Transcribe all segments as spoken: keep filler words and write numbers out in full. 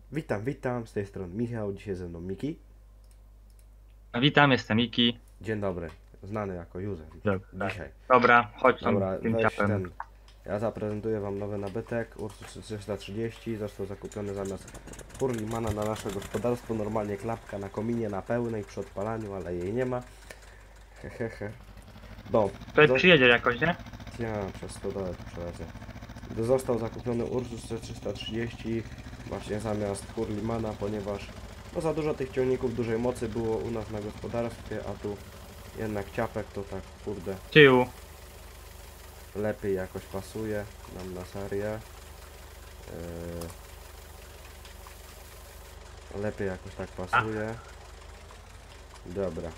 Witam, witam, z tej strony Michał, dzisiaj ze mną Miki. Witam, jestem Miki. Dzień dobry, znany jako user Dobra, dzisiaj. dobra, chodź tą, Dobra, tym weź ciapem. ten, ja zaprezentuję wam nowy nabytek, Ursus trzysta trzydzieści, został zakupiony zamiast Hurlimana na nasze gospodarstwo, normalnie klapka na kominie na pełnej przy odpalaniu, ale jej nie ma. Hehehe. He, he. No, Tutaj zo- przyjedzie jakoś, nie? ja przez stodołę tu przelecę. Został zakupiony Ursus trzysta trzydzieści właśnie zamiast Hurlimana, ponieważ no za dużo tych ciągników dużej mocy było u nas na gospodarstwie, a tu jednak ciapek to tak kurde Tył. lepiej jakoś pasuje nam na serię. Yy, lepiej jakoś tak A, pasuje. Dobra.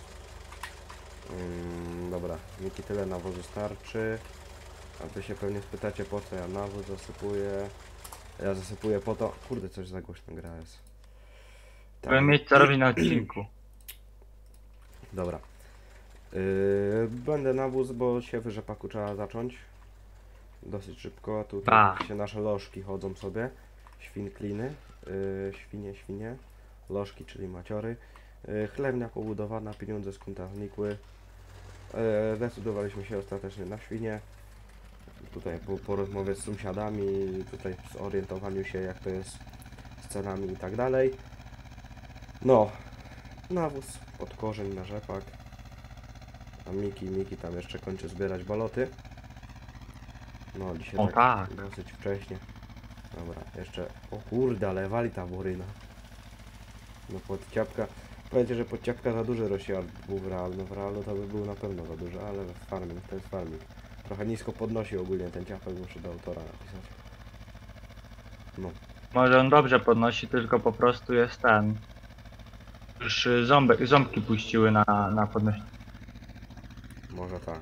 Ym, dobra, Miki tyle nawozu starczy. A wy się pewnie spytacie, po co ja nawóz zasypuję. Ja zasypuję po to... Kurde, coś za głośno gra jest. Tak. będę mieć co robić na odcinku. Dobra. Yy, będę nawóz, bo siewy rzepaku trzeba zacząć dosyć szybko. Tutaj A, się nasze lożki chodzą sobie. Świnkliny. Yy, świnie, świnie. Lożki, czyli maciory. Yy, chlewnia pobudowana, pieniądze z konta znikły. Yy, zdecydowaliśmy się ostatecznie na świnie. Tutaj po, po rozmowie z sąsiadami, tutaj zorientowaniu się, jak to jest z cenami i tak dalej. No, nawóz pod korzeń na rzepak. A Miki, Miki tam jeszcze kończy zbierać baloty. No, dzisiaj o tak tak. dosyć wcześnie. Dobra, jeszcze... O kurde, ale wali ta boryna. No podciapka... Powiecie, że podciapka za duży rośnie, ale był w realu. No w realu to by był na pewno za duży, ale w farming to jest farming. Trochę nisko podnosi ogólnie ten ciapek, muszę do autora napisać. No, Może on dobrze podnosi, tylko po prostu jest ten. Już y, ząbek, ząbki puściły na, na podnoś. może tak.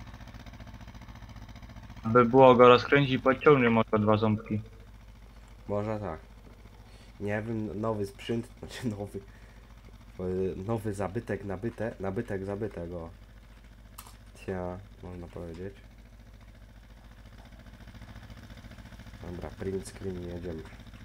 Aby było go rozkręcić i podciągnie może dwa ząbki. Może tak. Nie wiem, nowy sprzęt, znaczy nowy... y, Nowy zabytek, nabyte, nabytek, zabytek, o. Cia, można powiedzieć. Dobra, print screen, jedziemy.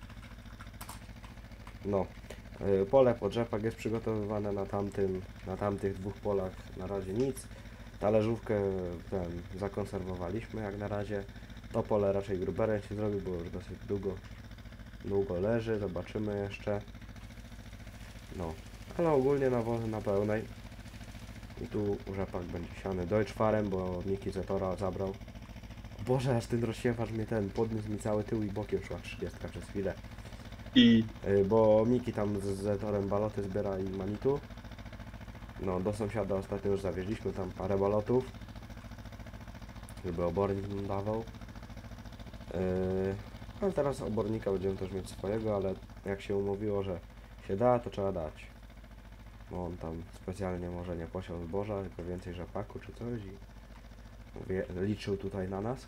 No, y, pole pod rzepak jest przygotowywane na tamtym, na tamtych dwóch polach na razie nic. Talerzówkę ten zakonserwowaliśmy jak na razie. To pole raczej gruberem się zrobi, bo już dosyć długo, długo leży, zobaczymy jeszcze. No, ale ogólnie nawozy na pełnej. I tu rzepak będzie siany Deutschfarem, bo Miki Zetora zabrał. Boże, aż ten rozsiewacz mnie ten podniósł mi cały tył i bokiem szła trzydziestka przez chwilę. I Yy, bo Miki tam z Zetorem baloty zbiera i manitu. No, do sąsiada ostatnio już zawieźliśmy tam parę balotów, żeby obornik nam dawał. Yy, ale teraz obornika będziemy też mieć swojego, ale jak się umówiło, że się da, to trzeba dać. Bo on tam specjalnie może nie posiał zboża, tylko więcej rzepaku czy coś i wie, liczył tutaj na nas.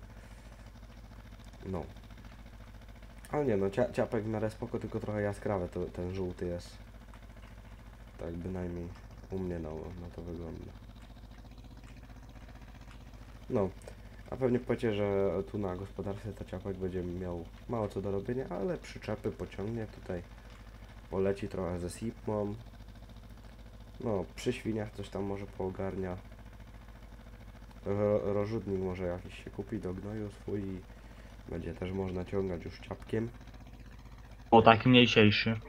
No. Ale nie no, cia, ciapek w miarę spoko, tylko trochę jaskrawy to, ten żółty jest. Tak bynajmniej u mnie no, no to wygląda. No, a pewnie powiecie, że tu na gospodarstwie to ciapek będzie miał mało co do robienia, ale przyczepy pociągnie tutaj, poleci trochę ze sipmą. No, przy świniach coś tam może poogarnia. Ro, rozrzutnik może jakiś się kupi do gnoju swój i będzie też można ciągać już ciapkiem. o taki mniejszy.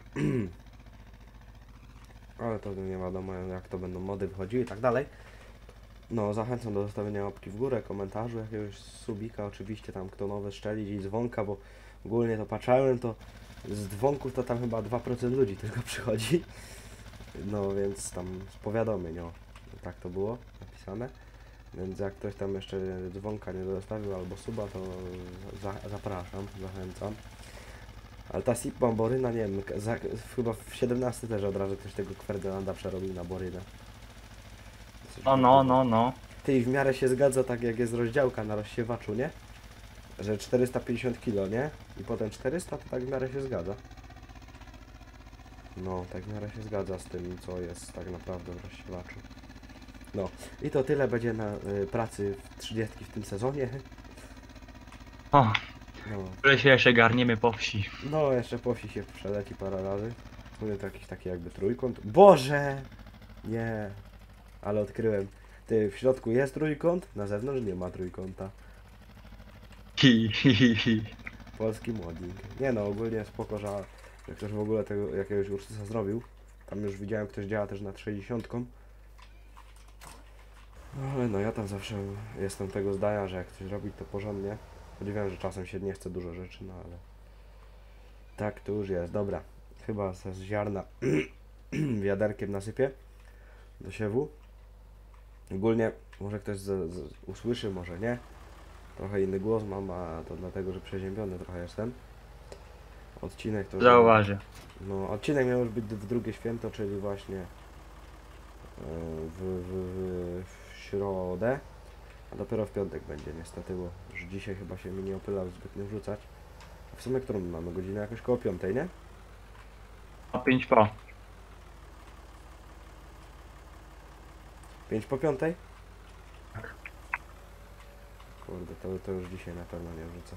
Ale to nie wiadomo jak to będą mody wchodziły i tak dalej. No, zachęcam do zostawienia łapki w górę, komentarzu, jakiegoś subika, oczywiście tam kto nowy szczelić i dzwonka, bo ogólnie to patrzałem, to z dzwonków to tam chyba dwa procent ludzi tylko przychodzi. No więc tam z powiadomień, o, tak to było napisane. Więc jak ktoś tam jeszcze dzwonka nie zostawił albo suba, to za, zapraszam, zachęcam. Ale ta Sip Boryna, nie wiem, za, chyba w siedemnaście też od razu ktoś tego Kwerdynanda przerobił na Borynę. Dosyć No, no, grubo. no, no. Ty w miarę się zgadza tak jak jest rozdziałka na rozsiewaczu, nie? Że czterysta pięćdziesiąt kilo, nie? I potem czterysta, to tak w miarę się zgadza. No, tak w miarę się zgadza z tym, co jest tak naprawdę w rozsiewaczu. No, i to tyle będzie na y, pracy w trzydziestki w tym sezonie. O, No, Które się jeszcze garniemy po wsi. no jeszcze po wsi się przeleci parę razy. Tu jest jakiś taki jakby trójkąt. Boże! Nie, ale odkryłem. Ty, w środku jest trójkąt, na zewnątrz nie ma trójkąta. Hi, hi, hi, hi. Polski modding. Nie no, ogólnie spoko, że że ktoś w ogóle tego jakiegoś Ursusa zrobił. Tam już widziałem, ktoś działa też nad sześćdziesiątką. No, ale no ja tam zawsze jestem tego zdania, że jak coś robić to porządnie. Choć wiem, że czasem się nie chce dużo rzeczy, no ale tak to już jest. Dobra, chyba ze z ziarna wiaderkiem nasypię do siewu. Ogólnie może ktoś z, z, usłyszy, może nie. Trochę inny głos mam, a to dlatego, że przeziębiony trochę jestem. Odcinek to... Zauważę. No, odcinek miał już być w drugie święto, czyli właśnie e, w, w, w, w środę, a dopiero w piątek będzie niestety, bo już dzisiaj chyba się mi nie opylał zbytnio wrzucać. A w sumie którą mamy godzinę? Jakoś koło piątej, nie? O pięć po. Pięć po piątej? Tak. Kurde, to, to już dzisiaj na pewno nie wrzucę.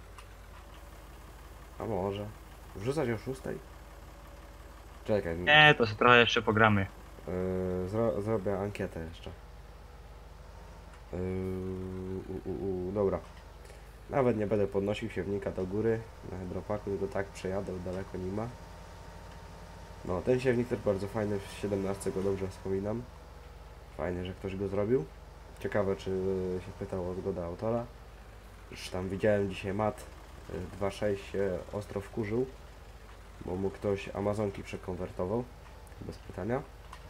A może? Wrzucać o szóstej? Czekaj, Nie, to sobie trochę jeszcze pogramy. Yy, zro, zrobię ankietę jeszcze. Yy, u, u, u, dobra. Nawet nie będę podnosił siewnika do góry na hydropaku, tylko tak przejadę, daleko nie ma. No, ten siewnik też bardzo fajny, w siedemnastce go dobrze wspominam. Fajnie, że ktoś go zrobił. Ciekawe, czy się pytał o zgodę autora. Już tam widziałem dzisiaj mat y, dwa sześć się ostro wkurzył, bo mu ktoś Amazonki przekonwertował, bez pytania.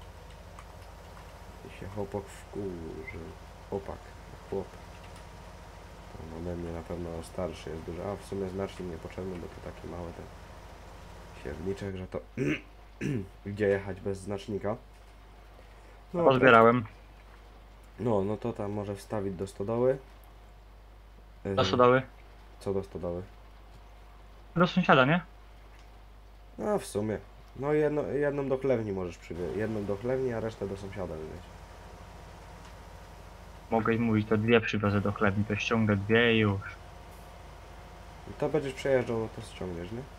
I się chłopak wkurzył. Chłopak, chłop. To ode mnie na pewno starszy jest dużo, a w sumie znacznie niepotrzebny, bo to taki mały ten siewniczek, że to gdzie jechać bez znacznika. No, Pozbierałem. no, no to tam może wstawić do stodoły. Yy, Do sodoły. Co do stodoły? Do sąsiada, nie? No w sumie. No jedno, jedną do chlewni możesz przywieźć. Jedną do chlewni, a resztę do sąsiada wywieźć. Mogę mówić, to dwie przywiozę do chlebni, to ściągnę dwie i już. I to będziesz przejeżdżał, no to ściągniesz, nie?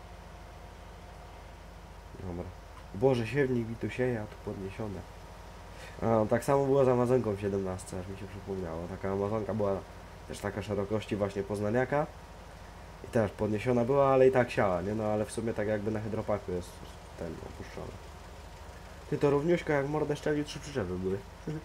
Dobra. Boże, siewnik mi tu sieje, a tu podniesione. A, no, tak samo było z Amazonką w siedemnastce, aż mi się przypomniało. Taka Amazonka była też taka szerokości właśnie poznaniaka. I też podniesiona była, ale i tak siała, nie? No ale w sumie tak jakby na hydropaku jest ten opuszczony. Ty to równiuśko jak mordę szczelił, trzy przyczepy były.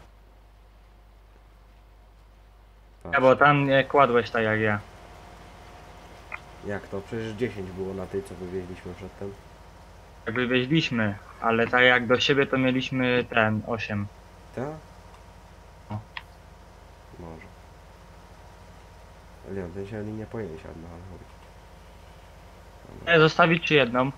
Ja, bo tam nie kładłeś tak jak ja. Jak to? Przecież dziesięć było na tej, co wywieźliśmy przedtem. Jak wywieźliśmy, ale tak jak do siebie to mieliśmy ten, osiem. Tak? No. Może. Nie wiem, ten się nie powinien siadł, no ale chodź. Dobra. Nie, zostawić czy jedną?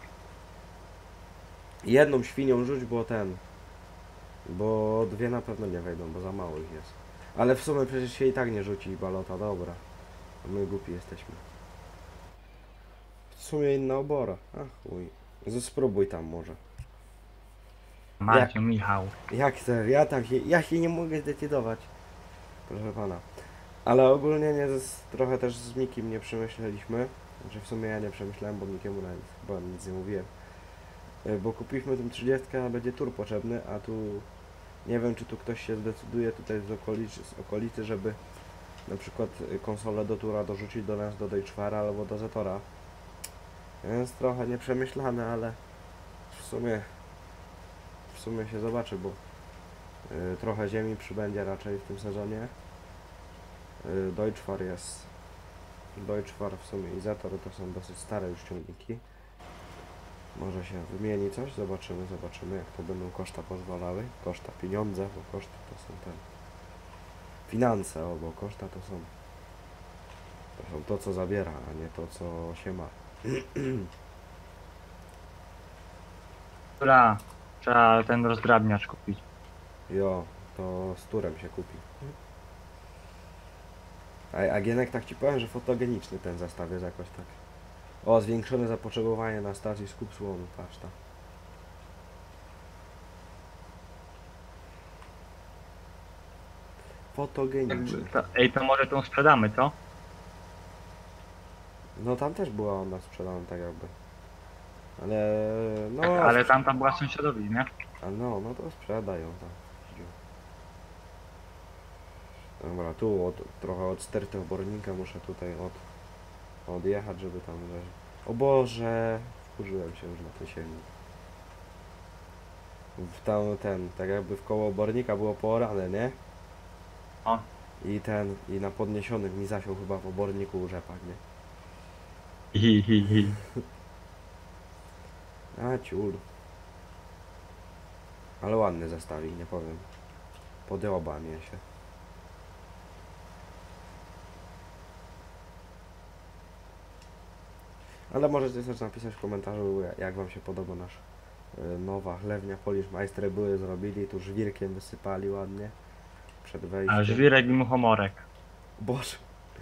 Jedną świnią rzuć, bo ten... Bo dwie na pewno nie wejdą, bo za mało ich jest. Ale w sumie przecież się i tak nie rzuci balota, dobra. My głupi jesteśmy. W sumie inna obora. Ach chuj. Z- Spróbuj tam może. Marcin, Michał. Jak to? Ja tam się, ja się nie mogę zdecydować. Proszę pana. Ale ogólnie nie, z, trochę też z Mikim nie przemyśleliśmy. Znaczy w sumie ja nie przemyślałem, bo Mikiemu nawet chyba nic nie mówiłem. Y, Bo kupiliśmy tą trzydziestkę, a będzie tur potrzebny, a tu nie wiem, czy tu ktoś się zdecyduje tutaj z okolicy, z okolicy, żeby na przykład y, konsolę do tura dorzucić do nas, do Deutschfara albo do Zetora. Więc trochę nieprzemyślane, ale w sumie w sumie się zobaczy, bo y, trochę ziemi przybędzie raczej w tym sezonie. Y, Deutschfar jest Deutschfar w sumie i Zetor to są dosyć stare już ciągniki. Może się wymieni coś, zobaczymy, zobaczymy jak to będą koszta pozwalały. Koszta, pieniądze, bo koszty to są te finanse, o, bo koszta to są to są to co zabiera, a nie to co się ma. Dobra, trzeba ten rozdrabniacz kupić. Jo, to z turem się kupi. A, a Gienek, tak ci powiem, że fotogeniczny ten zestaw jest jakoś tak. O, zwiększone zapotrzebowanie na stacji skup słomy, patrz tam. Fotogeniczny. To, ej, to może tą sprzedamy, co? No tam też była ona sprzedana tak jakby. Ale no... Tak, ale tamta była sąsiadowi, nie? A no, no to sprzedają tam. Dobra, tu od, trochę od sterty obornika muszę tutaj od, odjechać, żeby tam leżeć. O Boże! Wkurzyłem się już na ten silnik. W tam ten, tak jakby w koło obornika było poorane, nie? O. I ten, i na podniesionym mi zasiął chyba w oborniku rzepak, nie? Hi, hi, hi. A ciul. Ale ładny zestawik, nie powiem. Podoba mnie się. Ale możecie też napisać w komentarzu, jak wam się podoba nasz y, nowa chlewnia. Polish Majstry były, zrobili, tu żwirkiem wysypali ładnie. Przed A wejściem. żwirek i muchomorek. Boże.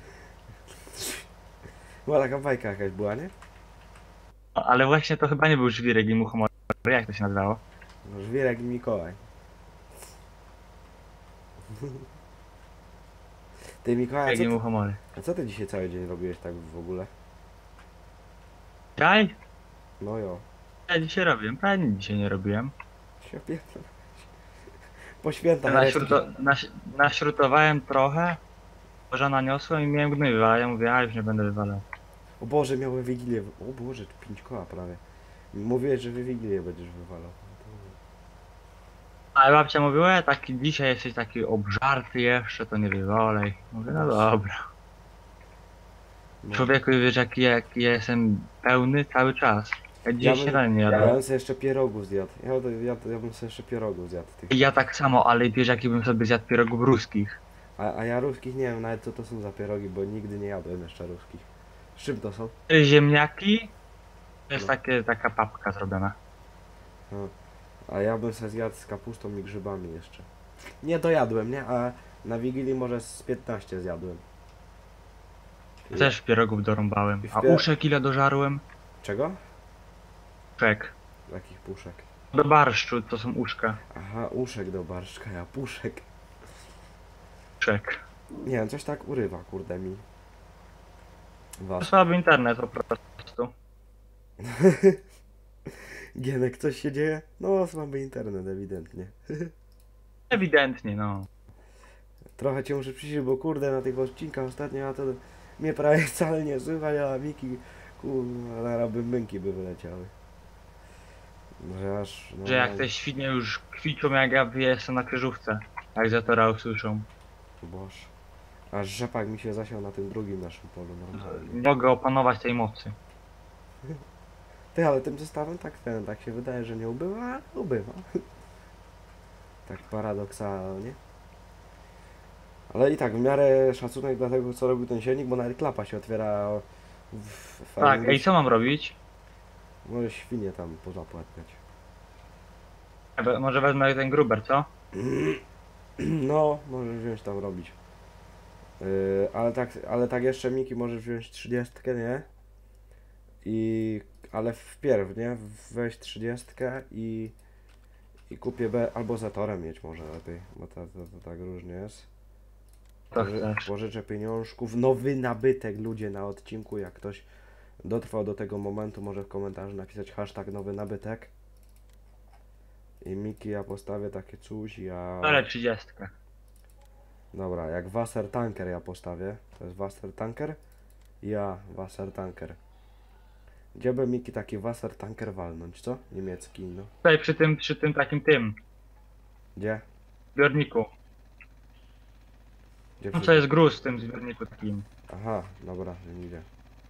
Była taka bajka jakaś była, nie? No, ale właśnie to chyba nie był żwirek i muchomorek. Jak to się nazywało? No, żwirek i Mikołaj. Ty Mikołaj, a Żwirek co i ty, muchomorek. a co ty dzisiaj cały dzień robiłeś tak w ogóle? Dzisiaj? No jo. Ja dzisiaj robiłem. Prawie nic dzisiaj nie robiłem. Się pierdolę. Po świętach resztki. Naśruto, naś, naśrutowałem trochę. Żona niosłem i miałem gnój wywalać. Ja mówię, a już nie będę wywalał. O Boże, miałem Wigilię. O Boże, tu pięć koła prawie. Mówiłeś, że wy Wigilię będziesz wywalał. Ale babcia mówiła, taki dzisiaj jesteś taki obżarty jeszcze, to nie wywalej. Mówię, no dobra. No. Człowieku, wiesz jaki, jaki ja jestem pełny cały czas. Ja Ja dzisiaj bym- śniadanie nie Ja jadłem. bym sobie jeszcze pierogów zjadł. Ja, ja, ja bym sobie jeszcze pierogów zjadł. Tych. Ja tak samo, ale wiesz jaki bym sobie zjadł pierogów ruskich. A, a ja ruskich nie wiem nawet co to są za pierogi, bo nigdy nie jadłem jeszcze ruskich. Z czym to są? Ziemniaki, to jest No. takie, taka papka zrobiona. No. A ja bym sobie zjadł z kapustą i grzybami jeszcze. Nie dojadłem, nie? A na Wigilii może z piętnaście zjadłem. I- Też pierogów dorąbałem. I w A pie- uszek ile dożarłem? Czego? Uszek. Jakich puszek? Do barszczu to są uszka. Aha, uszek do barszczka, ja puszek. Uszek. Nie wiem, coś tak urywa, kurde mi. Was. Słaby internet po prostu. Gienek, coś się dzieje? No, słaby internet, ewidentnie. Ewidentnie, no. Trochę cię muszę przyjść, bo kurde, na tych odcinkach ostatnio ja to mnie prawie wcale nie słychać, a Miki, kurde, zaraz by męki by wyleciały. Że aż, no, Że jak te świnie już kwiczą jak ja jestem na kryżówce. Jak zatora usłyszą. Boż. Aż rzepak mi się zasiał na tym drugim naszym polu normalnie. Nie mogę opanować tej mocy. Ty, ale tym zestawem tak ten, tak się wydaje, że nie ubywa, ale ubywa. Tak paradoksalnie. Ale i tak, w miarę szacunek dla tego, co robił ten silnik, bo nawet klapa się otwiera w Tak, fajnym- ej, co mam robić? Może świnie tam pozapłatniać. We- Może wezmę ten gruber, co? No, możesz wziąć tam robić. Yy, ale tak, ale tak jeszcze Miki możesz wziąć trzydziestkę, nie? I, ale wpierw, nie? Weź trzydziestkę i, i kupię B, albo Zatorem mieć może lepiej, bo to, to, to tak różnie jest. To Poży, chcesz. pożyczę pieniążków, nowy nabytek ludzie na odcinku, jak ktoś dotrwał do tego momentu, może w komentarzu napisać hashtag nowy nabytek. I Miki, ja postawię takie coś, ja... Ale trzydziestkę. Dobra, jak Wasser Tanker ja postawię, to jest Wasser Tanker, ja Wasser Tanker. Gdzie by Miki taki Wasser Tanker walnąć, co? Niemiecki, no. Tutaj przy tym, przy tym takim tym Gdzie? zbiorniku. Gdzie No przy- co jest gruz w tym zbiorniku takim. Aha, dobra, nie widzę.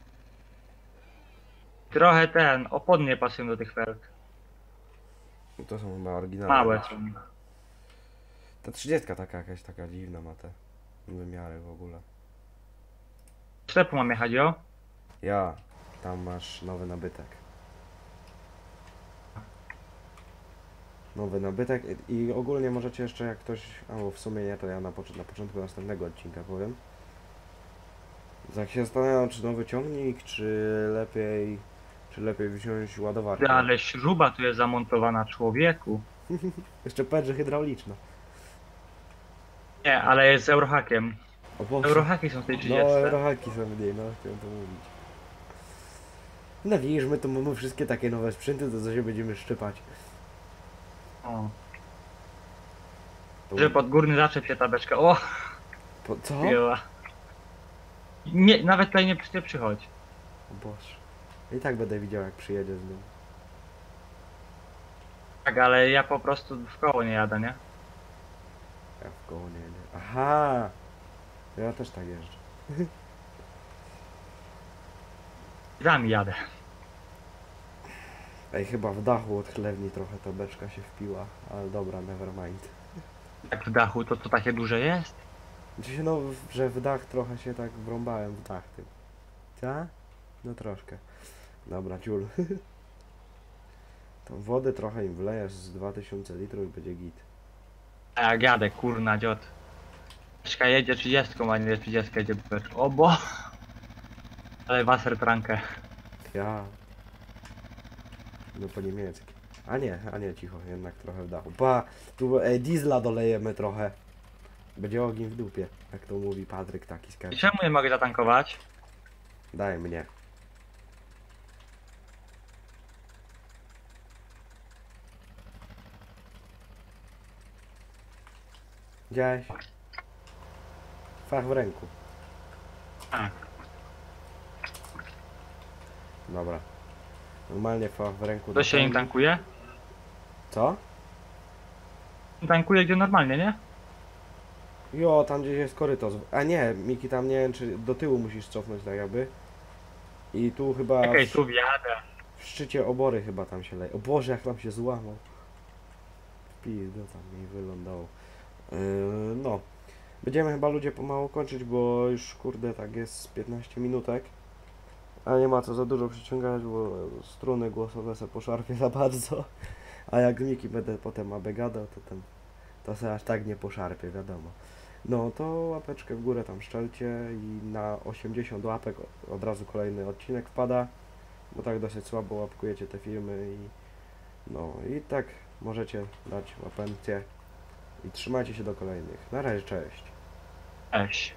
Trochę ten, opony pasują do tych felg. No to są chyba oryginalne. Małe są. Ta trzydziestka taka jakaś taka dziwna ma te wymiary w ogóle. W sklepu mam jechać, o? Ja, tam masz nowy nabytek. Nowy nabytek i ogólnie możecie jeszcze jak ktoś, albo w sumie nie, to ja na, pocz- na początku następnego odcinka powiem. Jak się zastanawiam, czy nowy ciągnik, czy lepiej, czy lepiej wziąć ładowarkę. Ty, ale śruba tu jest zamontowana, człowieku. Jeszcze pedże hydrauliczna. Nie, ale jest z eurohakiem. O Boże. Eurohaki są w tej No, trzydziestce. eurohaki są w niej, no chciałem to mówić. Nawiliśmy, to mamy wszystkie takie nowe sprzęty, to co się będziemy szczypać. O. To... Że pod górny zaczep się ta beczka. O! Po... Co? Jęła. Nie, nawet tutaj nie, nie przychodź. O Boże. I tak będę widział, jak przyjedzie z nim. Tak, ale ja po prostu w koło nie jadę, nie? Ja w koło nie jedę. Aha! Ja też tak jeżdżę. Za mi jadę. Ej, chyba w dachu od chlewni trochę ta beczka się wpiła, ale dobra, never mind. Jak w dachu, to to takie duże jest? Czy się no, że w dach trochę się tak wrąbałem w dach tym. Co? No troszkę. Dobra, ciul. Tą wodę trochę im wlejesz z dwa tysiące litrów i będzie git. A jak jadę, kurna dziot. Beczka jedzie trzydziestką, a nie trzydziestka jedzie beczka. O bo! Ale Wassertrankę. Ja. No po niemiecki. A nie, a nie, cicho, jednak trochę w dachu. Pa, tu ej, diesla dolejemy trochę. Będzie ogień w dupie, jak to mówi Patryk taki I skarbnik. czemu nie mogę zatankować? Daj mnie. Widziałeś? Fach w ręku. A, Dobra. Normalnie fach w ręku. to się do im pełni. tankuje? Co? Tankuje gdzie normalnie, nie? Jo, tam gdzieś jest korytarz. A nie, Miki, tam nie wiem, czy do tyłu musisz cofnąć tak jakby. I tu chyba Okej, w, tu wjadę. w szczycie obory chyba tam się leje. O Boże, jak tam się złamał. Pizdo tam mi wylądował. Yy, no. Będziemy chyba ludzie pomału kończyć, bo już kurde tak jest piętnaście minutek. A nie ma co za dużo przyciągać, bo struny głosowe se poszarpie za bardzo. A jak Miki będę potem aby gadał, to ten to se aż tak nie poszarpie, wiadomo. No to łapeczkę w górę tam szczelcie i na osiemdziesiąt łapek od razu kolejny odcinek wpada, bo tak dosyć słabo łapkujecie te filmy i no i tak możecie dać łapencję i trzymajcie się do kolejnych. Na razie, cześć. Cześć.